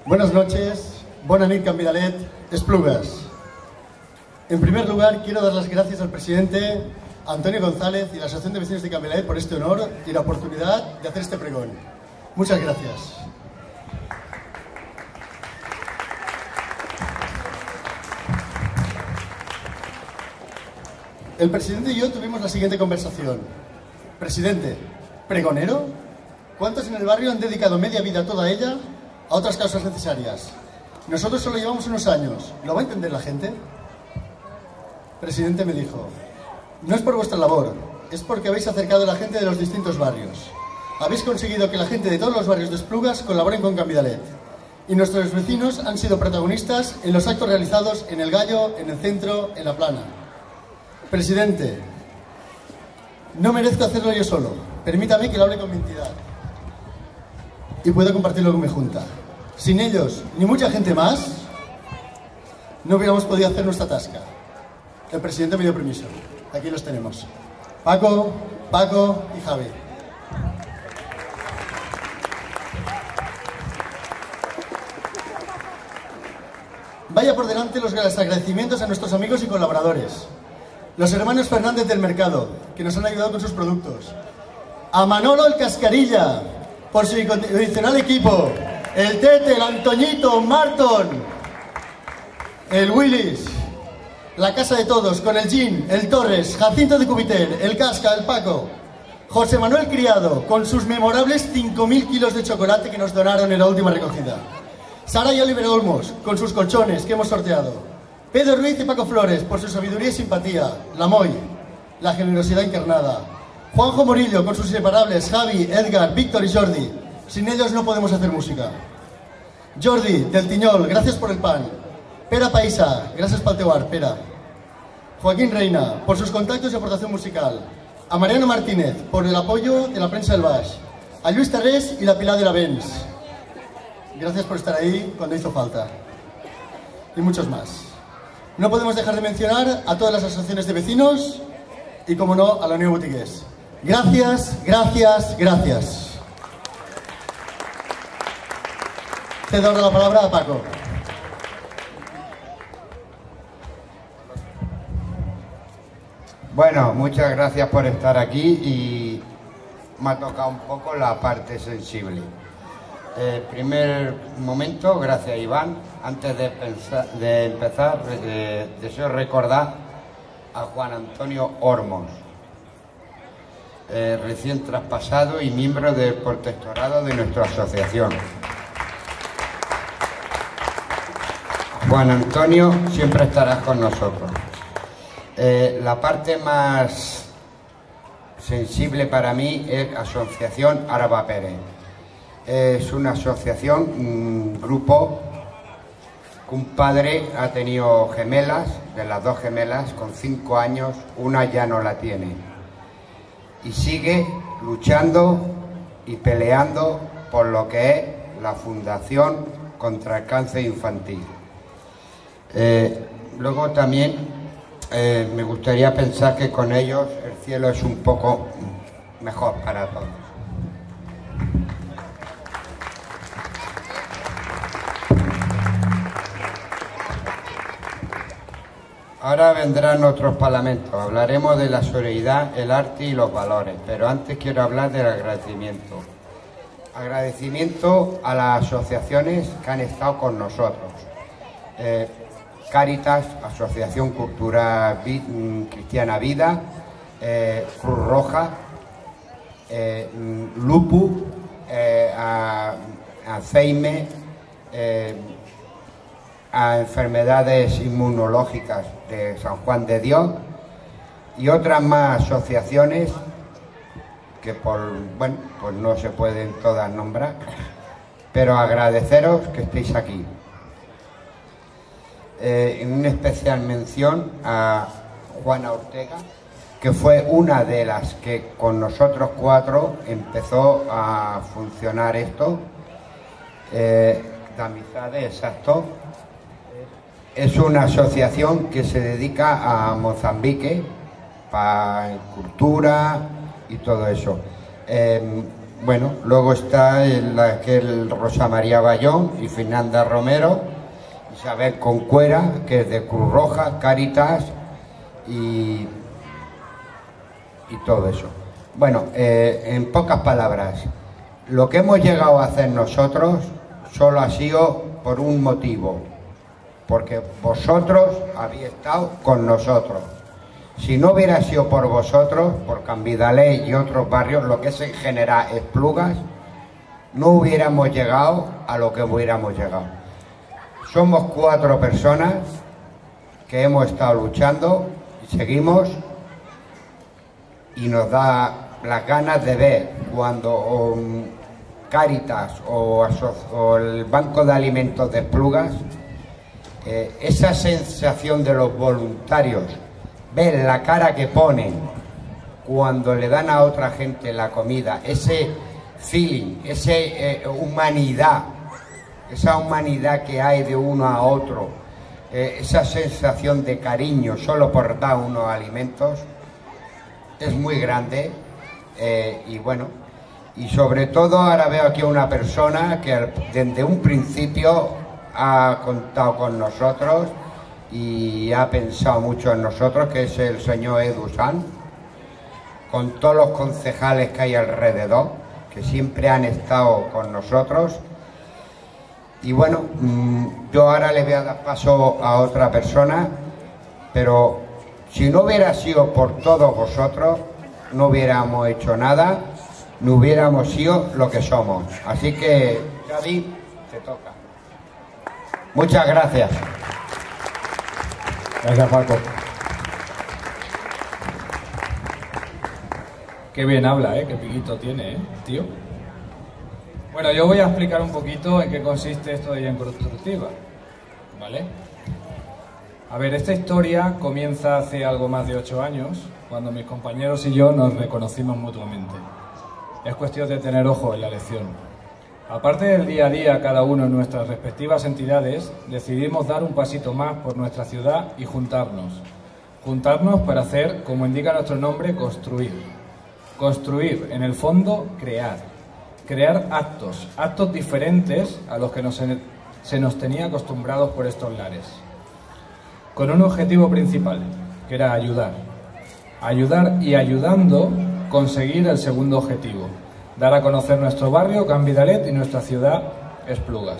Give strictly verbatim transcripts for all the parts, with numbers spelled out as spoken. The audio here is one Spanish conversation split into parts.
Buenas noches, bona nit, Canvidalet, Esplugas. En primer lugar, quiero dar las gracias al presidente Antonio González y la Asociación de Vecinos de Canvidalet por este honor y la oportunidad de hacer este pregón. Muchas gracias. El presidente y yo tuvimos la siguiente conversación. Presidente, ¿pregonero? ¿Cuántos en el barrio han dedicado media vida toda ella a otras causas necesarias? Nosotros solo llevamos unos años. ¿Lo va a entender la gente? Presidente me dijo, no es por vuestra labor, es porque habéis acercado a la gente de los distintos barrios. Habéis conseguido que la gente de todos los barrios de Esplugas colaboren con Canvidalet. Y nuestros vecinos han sido protagonistas en los actos realizados en El Gallo, en el centro, en La Plana. Presidente, no merezco hacerlo yo solo. Permítame que lo hable con mi entidad. Y puedo compartirlo con mi junta. Sin ellos, ni mucha gente más, no hubiéramos podido hacer nuestra tasca. El presidente me dio permiso. Aquí los tenemos. Paco, Paco y Javi. Vaya por delante los agradecimientos a nuestros amigos y colaboradores. Los hermanos Fernández del Mercado, que nos han ayudado con sus productos. A Manolo el Cascarilla, por su incondicional equipo. El Tete, el Antoñito, Marton, el Willis, la Casa de Todos, con el Gin, el Torres, Jacinto de Cubitel, el Casca, el Paco. José Manuel Criado, con sus memorables cinco mil kilos de chocolate que nos donaron en la última recogida. Sara y Oliver Olmos, con sus colchones que hemos sorteado. Pedro Ruiz y Paco Flores, por su sabiduría y simpatía. La Moy, la generosidad encarnada. Juanjo Morillo, con sus inseparables. Javi, Edgar, Víctor y Jordi. Sin ellos no podemos hacer música. Jordi, del Tiñol, gracias por el pan. Pera Paisa, gracias por el teuar, Pera. Joaquín Reina, por sus contactos y aportación musical. A Mariano Martínez, por el apoyo de la prensa del Baix. A Luis Tarrés y la Pilar de la Benz. Gracias por estar ahí cuando hizo falta. Y muchos más. No podemos dejar de mencionar a todas las asociaciones de vecinos y, como no, a la Unión Botigués. Gracias, gracias, gracias. Cedo ahora la palabra a Paco. Bueno, muchas gracias por estar aquí y me ha tocado un poco la parte sensible. Eh, primer momento, gracias Iván. Antes de, pensar, de empezar, eh, deseo recordar a Juan Antonio Ormos, eh, recién traspasado y miembro del protectorado de nuestra asociación. Juan Antonio, siempre estarás con nosotros. Eh, la parte más sensible para mí es Asociación Araba Pérez. Es una asociación, un grupo, que un padre ha tenido gemelas, de las dos gemelas, con cinco años, una ya no la tiene. Y sigue luchando y peleando por lo que es la Fundación contra el Cáncer Infantil. Eh, luego también eh, me gustaría pensar que con ellos el cielo es un poco mejor para todos. Ahora vendrán otros parlamentos, hablaremos de la solidaridad, el arte y los valores, pero antes quiero hablar del agradecimiento. Agradecimiento a las asociaciones que han estado con nosotros. Eh, Cáritas, Asociación Cultural Cristiana Vida, eh, Cruz Roja, eh, Lupu, eh, a, a Ceime, eh, a enfermedades inmunológicas de San Juan de Dios y otras más asociaciones que por bueno pues no se pueden todas nombrar, pero agradeceros que estéis aquí. Eh, en una especial mención a Juana Ortega, que fue una de las que con nosotros cuatro empezó a funcionar esto. Eh, Damizade, exacto. Es una asociación que se dedica a Mozambique, para cultura y todo eso. Eh, bueno, luego está el, aquel Rosa María Bayón y Fernanda Romero, Isabel Concuera, que es de Cruz Roja, Cáritas y, y todo eso. Bueno, eh, en pocas palabras, lo que hemos llegado a hacer nosotros solo ha sido por un motivo, porque vosotros habéis estado con nosotros. Si no hubiera sido por vosotros, por Cambidalés y otros barrios, lo que es en general Esplugas, no hubiéramos llegado a lo que hubiéramos llegado. Somos cuatro personas que hemos estado luchando y seguimos, y nos da las ganas de ver cuando um, Cáritas o, o el Banco de Alimentos de Esplugas, eh, esa sensación de los voluntarios, ver la cara que ponen cuando le dan a otra gente la comida, ese feeling, esa eh, humanidad, esa humanidad que hay de uno a otro, eh, esa sensación de cariño solo por dar unos alimentos, es muy grande. Eh, y bueno, y sobre todo ahora veo aquí a una persona que desde un principio ha contado con nosotros y ha pensado mucho en nosotros, que es el señor Edu Sanz, con todos los concejales que hay alrededor, que siempre han estado con nosotros. Y bueno, yo ahora le voy a dar paso a otra persona, pero si no hubiera sido por todos vosotros, no hubiéramos hecho nada, no hubiéramos sido lo que somos. Así que, Javi, te toca. Muchas gracias. Gracias, Paco. Qué bien habla, ¿eh? Qué piquito tiene, ¿eh, tío? Bueno, yo voy a explicar un poquito en qué consiste esto de Gent Constructiva, ¿vale? A ver, esta historia comienza hace algo más de ocho años, cuando mis compañeros y yo nos reconocimos mutuamente. Es cuestión de tener ojo en la lección. Aparte del día a día, cada uno en nuestras respectivas entidades, decidimos dar un pasito más por nuestra ciudad y juntarnos. Juntarnos para hacer, como indica nuestro nombre, construir. Construir, en el fondo, crear. Crear actos, actos diferentes a los que nos, se nos tenía acostumbrados por estos lares. Con un objetivo principal, que era ayudar. Ayudar y ayudando conseguir el segundo objetivo, dar a conocer nuestro barrio, Cambidalet, y nuestra ciudad, Esplugas.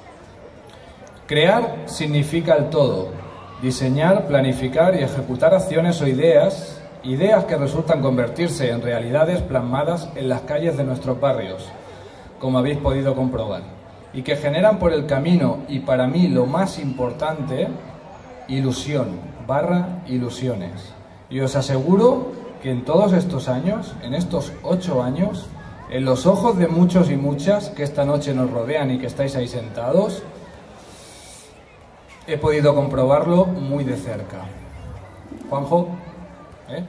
Crear significa el todo, diseñar, planificar y ejecutar acciones o ideas, ideas que resultan convertirse en realidades plasmadas en las calles de nuestros barrios, como habéis podido comprobar, y que generan por el camino, y para mí lo más importante, ilusión, barra ilusiones. Y os aseguro que en todos estos años, en estos ocho años, en los ojos de muchos y muchas que esta noche nos rodean y que estáis ahí sentados, he podido comprobarlo muy de cerca. Juanjo, ¿eh?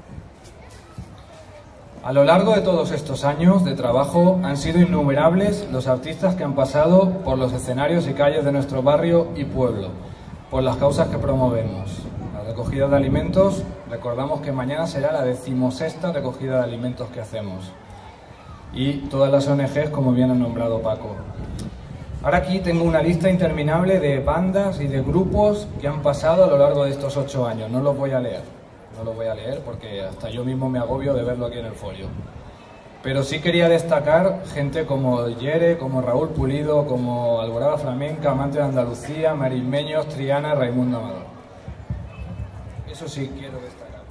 A lo largo de todos estos años de trabajo han sido innumerables los artistas que han pasado por los escenarios y calles de nuestro barrio y pueblo, por las causas que promovemos. La recogida de alimentos, recordamos que mañana será la decimosexta recogida de alimentos que hacemos. Y todas las O N Ges, como bien ha nombrado Paco. Ahora aquí tengo una lista interminable de bandas y de grupos que han pasado a lo largo de estos ocho años. No los voy a leer, no los voy a leer porque hasta yo mismo me agobio de verlo aquí en el folio. Pero sí quería destacar gente como Yere, como Raúl Pulido, como Alborada Flamenca, Amante de Andalucía, Marismeños, Triana, Raimundo Amador. Eso sí quiero destacar.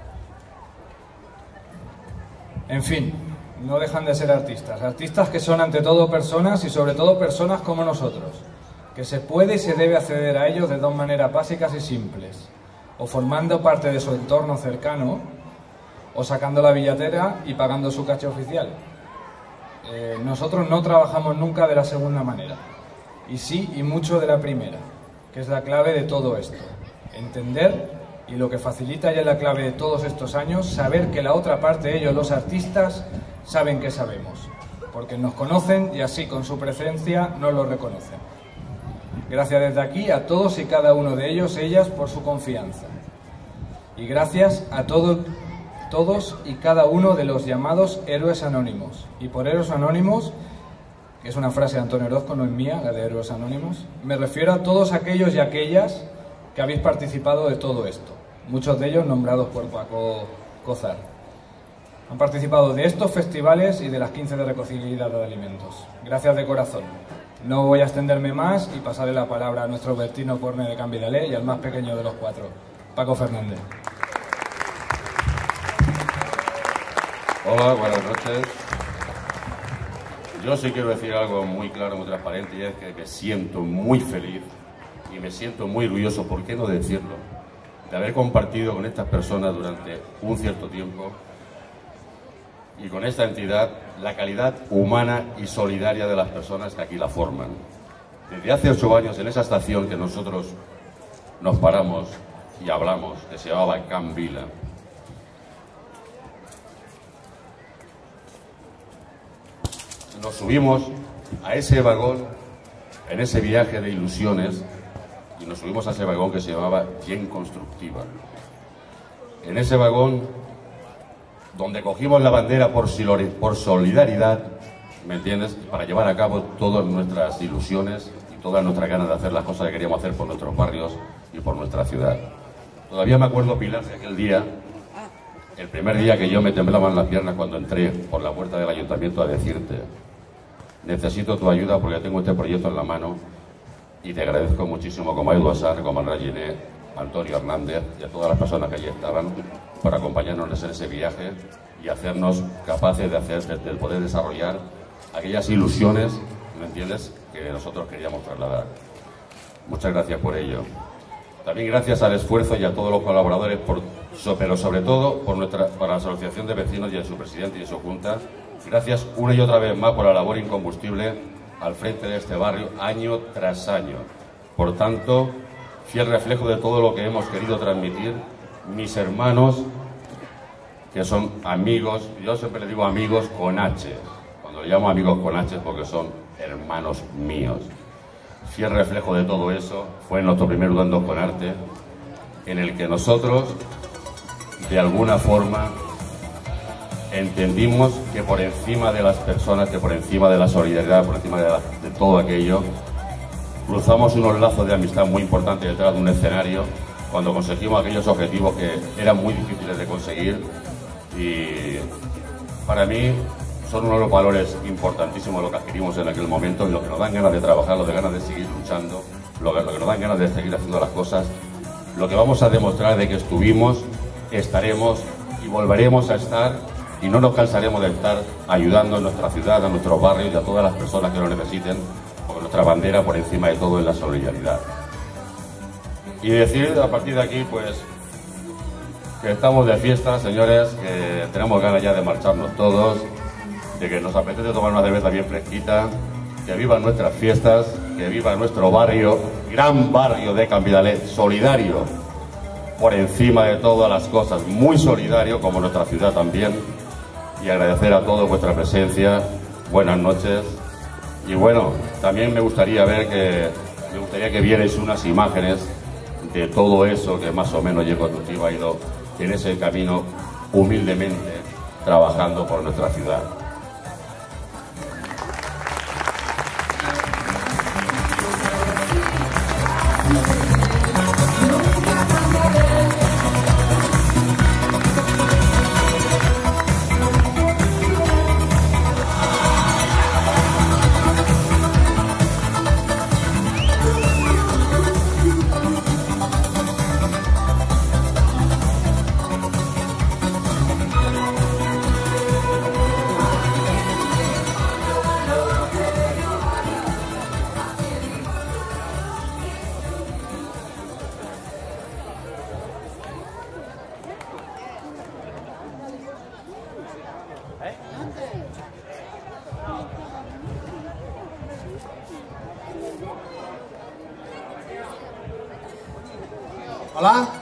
En fin, no dejan de ser artistas, artistas que son ante todo personas y sobre todo personas como nosotros, que se puede y se debe acceder a ellos de dos maneras básicas y simples, o formando parte de su entorno cercano, o sacando la billetera y pagando su caché oficial. Eh, nosotros no trabajamos nunca de la segunda manera, y sí y mucho de la primera, que es la clave de todo esto, entender. Y lo que facilita ya la clave de todos estos años, saber que la otra parte, ellos los artistas, saben que sabemos, porque nos conocen y así con su presencia nos lo reconocen. Gracias desde aquí a todos y cada uno de ellos, ellas, por su confianza. Y gracias a todo, todos y cada uno de los llamados héroes anónimos. Y por héroes anónimos, que es una frase de Antonio Orozco, no es mía, la de héroes anónimos, me refiero a todos aquellos y aquellas que habéis participado de todo esto, muchos de ellos nombrados por Paco Cozar. Han participado de estos festivales y de las quince de recogida de alimentos. Gracias de corazón. No voy a extenderme más y pasarle la palabra a nuestro Bertino Corne de Cambidalé y al más pequeño de los cuatro, Paco Fernández. Hola, buenas noches. Yo sí quiero decir algo muy claro, muy transparente, y es que me siento muy feliz y me siento muy orgulloso, ¿por qué no decirlo?, de haber compartido con estas personas durante un cierto tiempo y con esta entidad la calidad humana y solidaria de las personas que aquí la forman. Desde hace ocho años, en esa estación que nosotros nos paramos y hablamos, que se llamaba Can Vila, nos subimos a ese vagón, en ese viaje de ilusiones, y nos subimos a ese vagón que se llamaba Gen Constructiva. En ese vagón, donde cogimos la bandera por, por solidaridad, ¿me entiendes?, para llevar a cabo todas nuestras ilusiones y todas nuestras ganas de hacer las cosas que queríamos hacer por nuestros barrios y por nuestra ciudad. Todavía me acuerdo, Pilar, de aquel día, el primer día que yo me temblaban las piernas cuando entré por la puerta del ayuntamiento a decirte: necesito tu ayuda porque tengo este proyecto en la mano y te agradezco muchísimo, como a Edu Asar, como a Rayiné, a Antonio Hernández y a todas las personas que allí estaban, por acompañarnos en ese viaje y hacernos capaces de, hacer, de, de poder desarrollar aquellas ilusiones, ¿me entiendes?, que nosotros queríamos trasladar. Muchas gracias por ello. También gracias al esfuerzo y a todos los colaboradores, por, pero sobre todo por, nuestra, por la Asociación de Vecinos y a su presidente y a su junta. Gracias una y otra vez más por la labor incombustible al frente de este barrio, año tras año. Por tanto, fiel reflejo de todo lo que hemos querido transmitir, mis hermanos, que son amigos, yo siempre les digo amigos con H, cuando le llamo amigos con H es porque son hermanos míos. Fiel reflejo de todo eso fue nuestro primer Udando con Arte, en el que nosotros, de alguna forma, entendimos que por encima de las personas, que por encima de la solidaridad, por encima de, la, de todo aquello, cruzamos unos lazos de amistad muy importantes detrás de un escenario cuando conseguimos aquellos objetivos que eran muy difíciles de conseguir, y para mí son uno de los valores importantísimos lo que adquirimos en aquel momento, y lo que nos dan ganas de trabajar, lo que ganas de seguir luchando, lo que, lo que nos dan ganas de seguir haciendo las cosas, lo que vamos a demostrar de que estuvimos, estaremos y volveremos a estar, y no nos cansaremos de estar ayudando a nuestra ciudad, a nuestros barrios y a todas las personas que lo necesiten, porque nuestra bandera por encima de todo es la solidaridad. Y decir a partir de aquí, pues, que estamos de fiesta, señores, que tenemos ganas ya de marcharnos todos, de que nos apetece tomar una cerveza bien fresquita, que vivan nuestras fiestas, que viva nuestro barrio, gran barrio de Cambidalé, solidario, por encima de todas las cosas, muy solidario, como nuestra ciudad también, y agradecer a todos vuestra presencia, buenas noches, y bueno, también me gustaría ver que, me gustaría que vierais unas imágenes de todo eso que más o menos Gen Constructiva ha ido en ese camino humildemente trabajando por nuestra ciudad. Hola.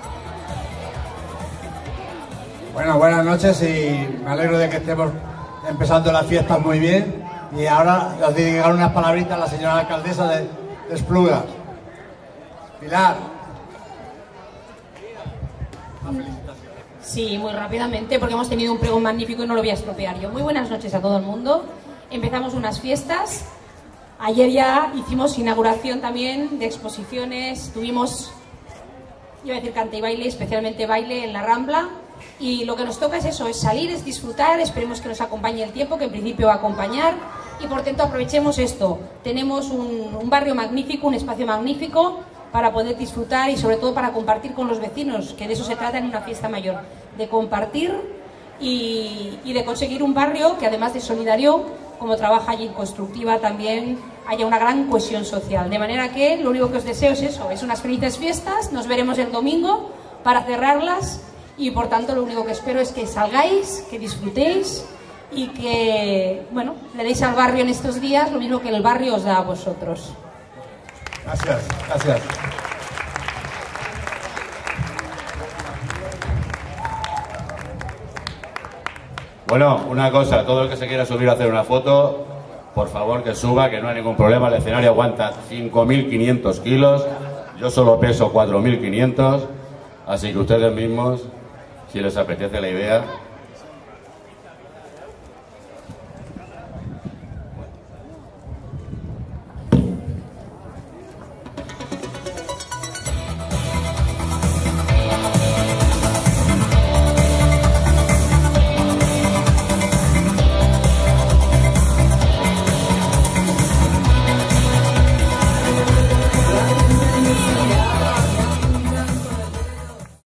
Bueno, buenas noches y me alegro de que estemos empezando las fiestas muy bien. Y ahora os dedicaré unas palabritas a la señora alcaldesa de, de Esplugas. Pilar. Sí, muy rápidamente, porque hemos tenido un pregón magnífico y no lo voy a estropear yo. Muy buenas noches a todo el mundo. Empezamos unas fiestas. Ayer ya hicimos inauguración también de exposiciones. Tuvimos, iba a decir cante y baile, especialmente baile en la Rambla. Y lo que nos toca es eso, es salir, es disfrutar. Esperemos que nos acompañe el tiempo, que en principio va a acompañar. Y por tanto aprovechemos esto. Tenemos un, un barrio magnífico, un espacio magnífico para poder disfrutar y sobre todo para compartir con los vecinos, que de eso se trata en una fiesta mayor, de compartir y, y de conseguir un barrio que además de solidario, como trabaja allí en Constructiva, también haya una gran cohesión social. De manera que lo único que os deseo es eso, es unas felices fiestas, nos veremos el domingo para cerrarlas y por tanto lo único que espero es que salgáis, que disfrutéis y que, bueno, le deis al barrio en estos días lo mismo que el barrio os da a vosotros. Gracias, gracias. Bueno, una cosa, todo el que se quiera subir a hacer una foto, por favor que suba, que no hay ningún problema. El escenario aguanta cinco mil quinientos kilos, yo solo peso cuatro mil quinientos, así que ustedes mismos, si les apetece la idea,